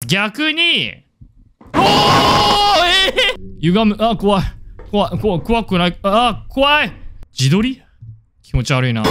逆に、歪む。あ、怖い。怖くない。あ、怖い。自撮り気持ち悪いな。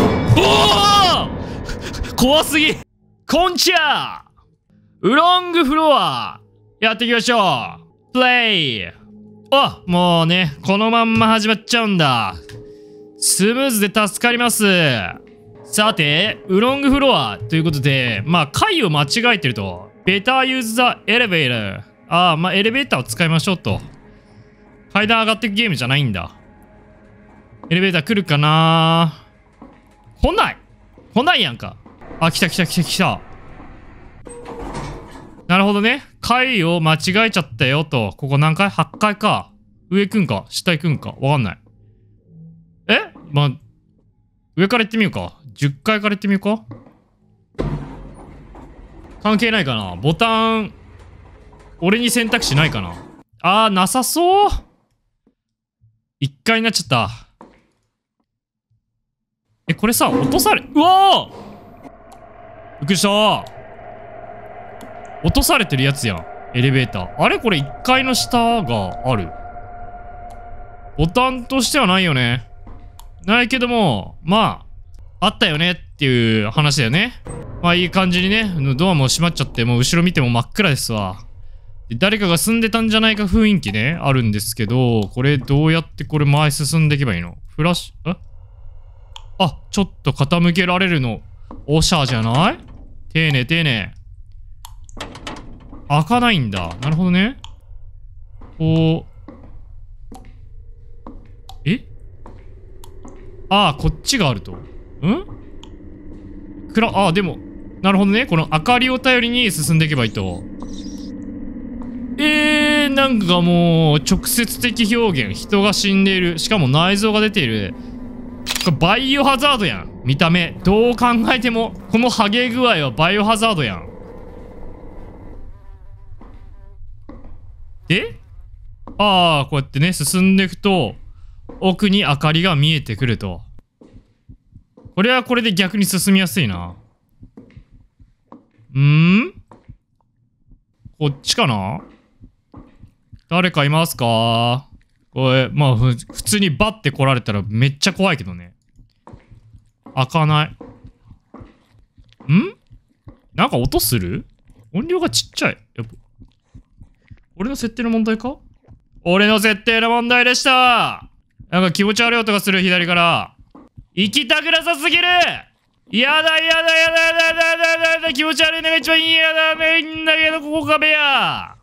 怖すぎ。こんちゃウロングフロアやっていきましょう。プレイ。あ、もうね、このまんま始まっちゃうんだ。スムーズで助かります。さて、ウロングフロアということで、まあ、回を間違えてると。Better use the elevator。まあ、エレベーターを使いましょうと。階段上がっていくゲームじゃないんだ。エレベーター来るかな。来ないやんか。あ、来た。なるほどね。階を間違えちゃったよと。ここ何階 ?8 階か。上行くんか下行くんかわかんない。まあ、上から行ってみようか。10階から行ってみようか。関係ないかな。ボタン、俺に選択肢ないかな。なさそう。1階になっちゃった。これさ、落とされ、うわー！びっくりしたー。落とされてるやつやん。エレベーター。あれこれ1階の下がある。ボタンとしてはないよね。ないけども、まあ、あったよねっていう話だよね。まあいい感じにね、ドアも閉まっちゃって、もう後ろ見ても真っ暗ですわ。で誰かが住んでたんじゃないか雰囲気ね、あるんですけど、これどうやってこれ前進んでいけばいいの？フラッシュ、ちょっと傾けられるの、おしゃじゃない？丁寧。開かないんだ。なるほどね。こっちがあると。でも、なるほどね。この明かりを頼りに進んでいけばいいと。なんかもう、直接的表現。人が死んでいる。しかも内臓が出ている。これバイオハザードやん。見た目。どう考えても、このハゲ具合はバイオハザードやん。でこうやってね、進んでいくと、奥に明かりが見えてくると。これはこれで逆に進みやすいな。こっちかな？誰かいますか？これ、まあ、普通にバッて来られたらめっちゃ怖いけどね。開かない。なんか音する？音量がちっちゃい。やっぱ俺の設定の問題か？俺の設定の問題でした。なんか気持ち悪い音がする、左から。行きたくなさすぎる！やだ、気持ち悪いのが一番嫌だね。いいんだけど、ここ壁や。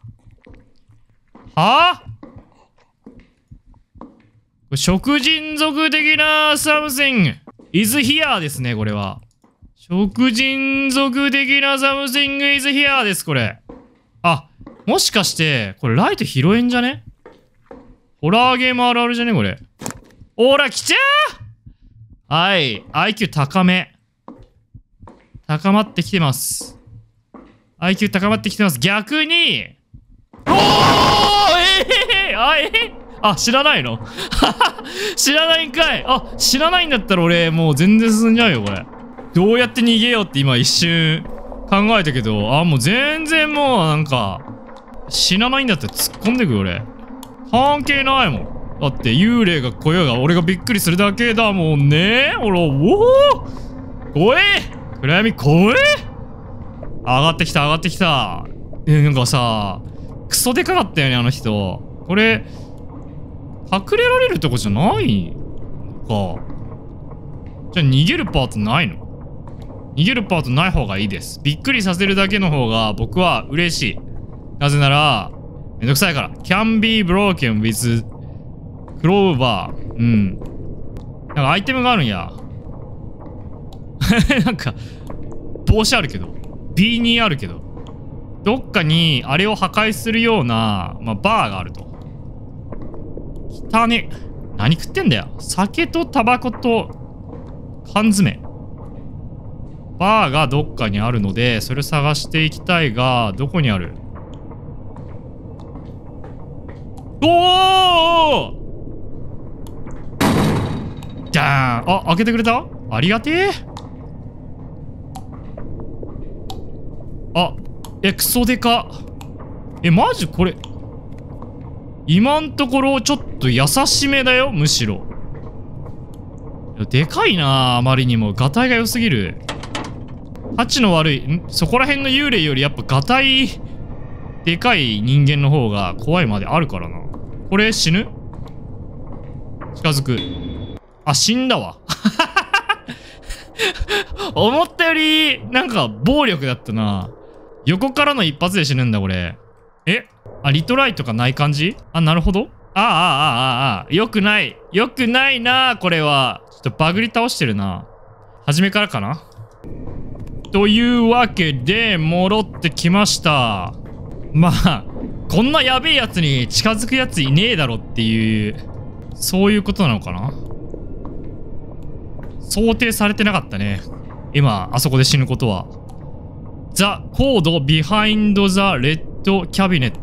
食人族的なサムシング is here ですね、これは。食人族的なサムシング is here です、これ。もしかして、これライト拾えんじゃね？ホラーゲームあるあるじゃねこれ。おら、来ちゃー！はい。IQ 高め。高まってきてます。IQ 高まってきてます。逆に、知らないの？知らないんかい。知らないんだったら俺もう全然進んじゃうよ、これ。どうやって逃げようって今一瞬考えたけど、もう全然もうなんか、死なないんだったら突っ込んでくよ、俺。関係ないもん。だって幽霊が来ようが俺がびっくりするだけだもんね。怖え！暗闇怖え！上がってきた。なんかさ、クソでかかったよね、あの人。これ、隠れられるとこじゃないのか。じゃあ逃げるパートないの？逃げるパートない方がいいです。びっくりさせるだけの方が僕は嬉しい。なぜなら、めんどくさいから。can be broken with crowbar。なんかアイテムがあるんや。なんか、帽子あるけど。B2 あるけど。どっかにあれを破壊するような、バーがあると。汚ね。何食ってんだよ。酒とタバコと缶詰。バーがどっかにあるので、それ探していきたいが、どこにある？じゃーん！開けてくれた？ありがてえ。クソデカ。 マジこれ。今んところちょっと優しめだよ、むしろ。でかいなあ、あまりにも。ガタイが良すぎる。タチの悪い、そこら辺の幽霊よりやっぱガタイ、でかい人間の方が怖いまであるからな。これ死ぬ？近づく。あ、死んだわ。思ったより、なんか暴力だったな。横からの一発で死ぬんだ、これ。リトライとかない感じ？なるほど。よくない。よくないな、これは。ちょっとバグり倒してるな。初めからかな？というわけで、戻ってきました。まあ、こんなやべえやつに近づくやついねえだろっていう、そういうことなのかな？想定されてなかったね。今、あそこで死ぬことは。The code behind the red cabinet。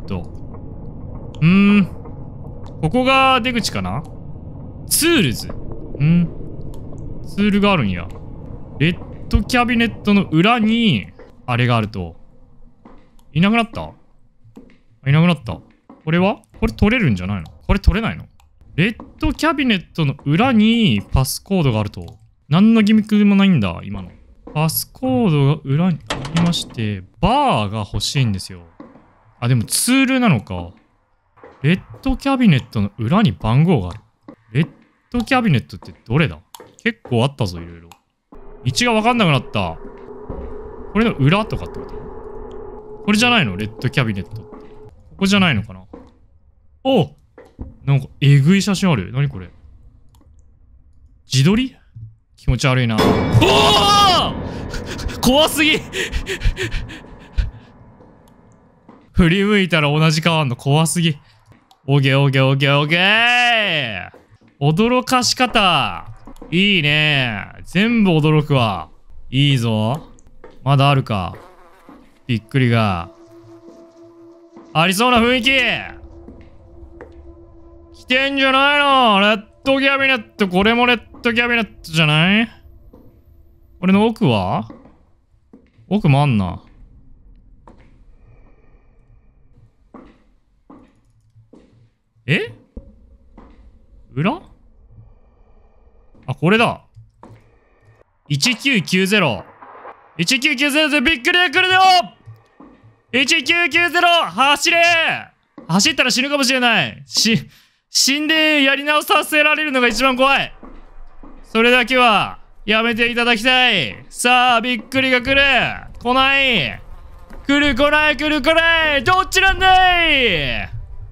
ここが出口かな？ツールズ。ツールがあるんや。レッドキャビネットの裏に、あれがあると。いなくなった？いなくなった。これは？これ取れるんじゃないの？これ取れないの？レッドキャビネットの裏にパスコードがあると。何のギミックでもないんだ、今の。パスコードが裏にありまして、バーが欲しいんですよ。でもツールなのか。レッドキャビネットの裏に番号がある。レッドキャビネットってどれだ？結構あったぞ、いろいろ。道がわかんなくなった。これの裏とかってこと？これじゃないの？レッドキャビネットって。ここじゃないのかな？お！なんか、えぐい写真ある。何これ？自撮り？気持ち悪いな。おお！怖すぎ！振り向いたら同じ顔あんの怖すぎ。オゲオゲオゲオゲー！驚かし方。いいね。全部驚くわ。いいぞ。まだあるか。びっくりが。ありそうな雰囲気。来てんじゃないの？レッドキャビネット。これもレッドキャビネットじゃない？これの奥は？奥もあんな。裏？これだ。1990。1990でびっくりで来るよ！ 1990！ 走れ！走ったら死ぬかもしれない。死んでやり直させられるのが一番怖い。それだけはやめていただきたい。さあ、びっくりが来る。来ない。来る来ない来る来ない。どっちなんだい？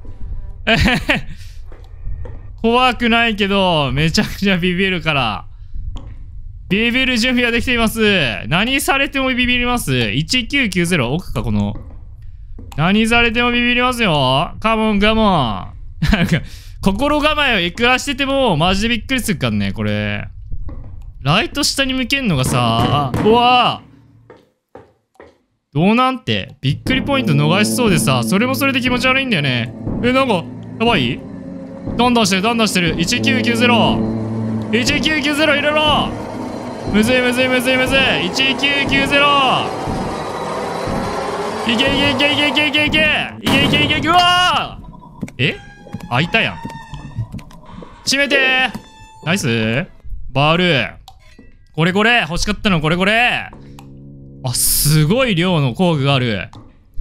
怖くないけど、めちゃくちゃビビるから。ビビる準備はできています。何されてもビビります。1990奥か、この。何されてもビビりますよ。カモンカモン。なんか、心構えをいくらしてても、マジでびっくりするからね、これ。ライト下に向けんのがさ、うわぁ。どうなんて、びっくりポイント逃しそうでさ、それもそれで気持ち悪いんだよね。なんか、やばい？どんどんしてる、どんどんしてる。1990。1990入れろ！むずいむずいむずいむずい。1990。いけいけいけいけいけいけいけいけいけいけいけ。うわー！開いたやん。閉めてー。ナイス。バール。これこれ欲しかったのこれこれ。すごい量の工具がある。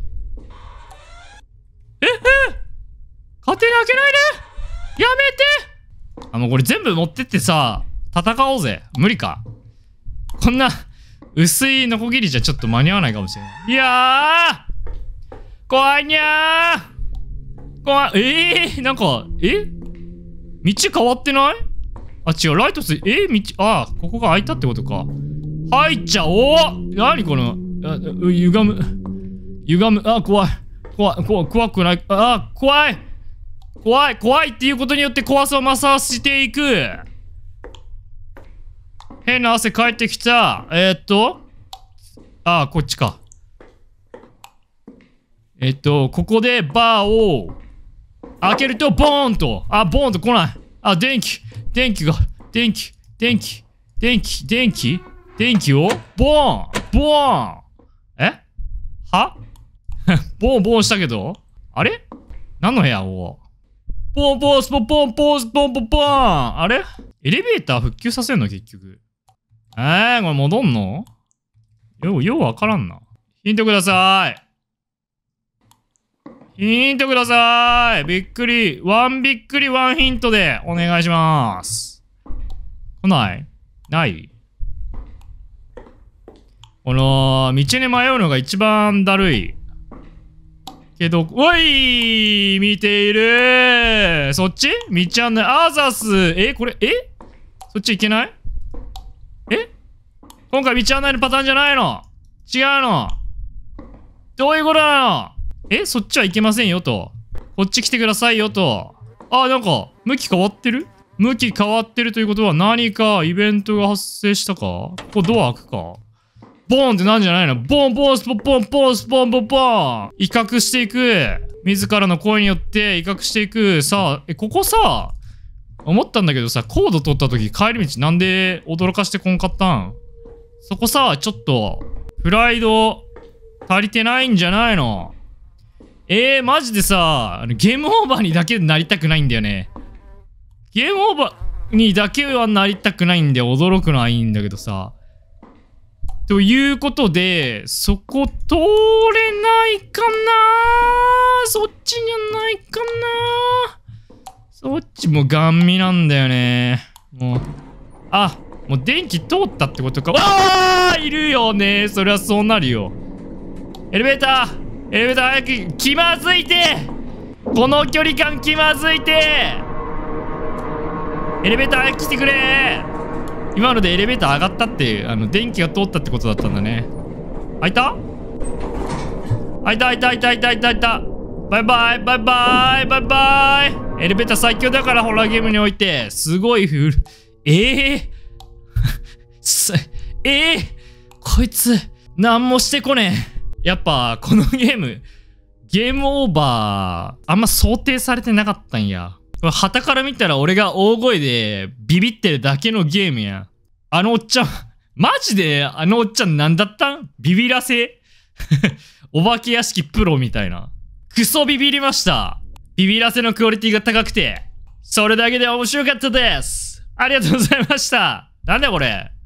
勝手に開けないで！やめて！もうこれ全部持ってってさ、戦おうぜ。無理か。こんな、薄いノコギリじゃちょっと間に合わないかもしれない。いやー！怖いにゃー！怖い。なんか、道変わってない？違う、ライトつ、道、ここが開いたってことか。入っちゃおう！何この、歪む。怖い。怖くない。怖い。怖いっていうことによって怖さを増させていく。変な汗かいてきた。こっちか。ここでバーを開けるとボーンと。ボーンと来ない。電気をボーンはボーンボーンしたけどあれ何の部屋をポンポンスポンポンポンスポンポンポンあれエレベーター復旧させんの結局。これ戻んのようわからんな。ヒントください。ヒントください。びっくり。ワンヒントでお願いします。来ないこの、道に迷うのが一番だるい。けど、おい見ているそっち道案内、アザスこれ、そっち行けない今回道案内のパターンじゃないの違うのどういうことなのそっちは行けませんよと。こっち来てくださいよと。なんか、向き変わってるということは何かイベントが発生したかここドア開くかボーンってなんじゃないのボンボンスポンポンポンスポンポンポン威嚇していく自らの声によって威嚇していくさあ、ここさ、思ったんだけどさ、コード取った時帰り道なんで驚かしてこんかったんそこさ、ちょっと、プライド足りてないんじゃないのマジでさ、ゲームオーバーにだけなりたくないんだよね。ゲームオーバーにだけはなりたくないんで驚くのはいいんだけどさ。ということで、そこ通れないかなそっちじゃないかなそっちもガン見なんだよね。もう電気通ったってことか。いるよねそりゃそうなるよ。エレベーター早く気まずいてこの距離感気まずいてエレベーター早く来てくれ今のでエレベーター上がったって電気が通ったってことだったんだね。開いたバイバイエレベーター最強だからホラーゲームにおいてすごいこいつ何もしてこねえ。やっぱこのゲームオーバーあんま想定されてなかったんや。旗から見たら俺が大声でビビってるだけのゲームや。おっちゃんマジでおっちゃんなんだったんビビらせお化け屋敷プロみたいな。クソビビりました。ビビらせのクオリティが高くてそれだけで面白かったです。ありがとうございました。なんだこれ